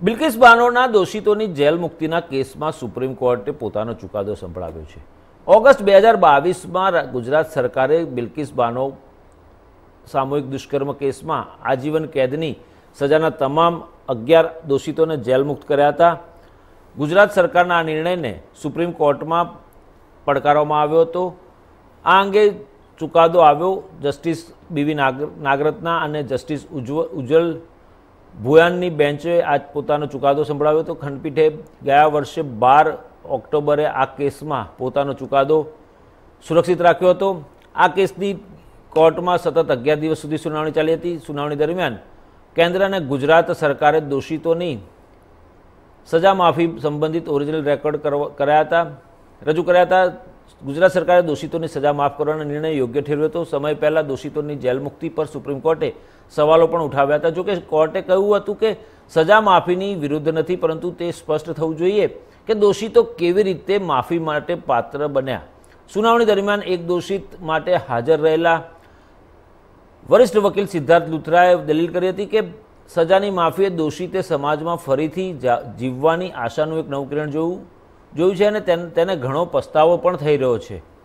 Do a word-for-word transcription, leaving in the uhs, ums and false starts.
Bilkis બાનોના દોષિતોની jail મુક્તિના કેસમાં supreme કોર્ટે પોતાનો ચુકાદો સંભળાવ્યો છે। ઓગસ્ટ બે હજાર બાવીસમાં ગુજરાત સરકારે બિલ્કિસ બાનો સામૂહિક દુષ્કર્મ કેસમાં આજીવન કેદની સજાના તમામ અગિયાર દોષિતોને જેલ મુક્ત કર્યા હતા। ગુજરાત સરકારના આ નિર્ણયને સુપ્રીમ કોર્ટમાં પડકારવામાં આવ્યો હતો। આ અંગે ચુકાદો આવ્યો જસ્ટિસ બીવી નાગરત્ના અને જસ્ટિસ ઉજ્જવલ ભુયાનની બેન્ચે આજ પોતાનો ચુકાદો સંભળાવ્યો હતો। ખંડપીઠે ગયા વર્ષે બાર ઓક્ટોબરે આ કેસમાં પોતાનો ચુકાદો સુરક્ષિત રાખ્યો હતો। આ કેસની કોર્ટમાં સતત અગિયાર દિવસ સુધી સુનાવણી ચાલી હતી। સુનાવણી દરમિયાન કેન્દ્ર અને ગુજરાત સરકારે દોષિતોની સજા માફી સંબંધિત ઓરિજિનલ રેકોર્ડ કર્યા હતા રજૂ કર્યા હતા। ગુજરાત સરકારે દોષિતોની સજા માફ કરવાનો નિર્ણય યોગ્ય ઠેરવ્યો હતો। સમય પહેલાં દોષિતોની જેલ મુક્તિ પર સુપ્રીમ કોર્ટે સવાલો પણ ઉઠાવ્યા હતા। જોકે કોર્ટે કહ્યું હતું કે સજા માફીની વિરુદ્ધ નથી, પરંતુ તે સ્પષ્ટ થવું જોઈએ કે દોષિતો કેવી રીતે માફી માટે પાત્ર બન્યા। સુનાવણી દરમિયાન એક દોષિત માટે હાજર રહેલા વરિષ્ઠ વકીલ સિદ્ધાર્થ લુથરાએ દલીલ કરી હતી કે સજાની માફીએ દોષિતે સમાજમાં ફરીથી જીવવાની આશાનું એક નવું કિરણ જોયું જોયું છે અને તેને ઘણો પસ્તાવો પણ થઈ રહ્યો છે।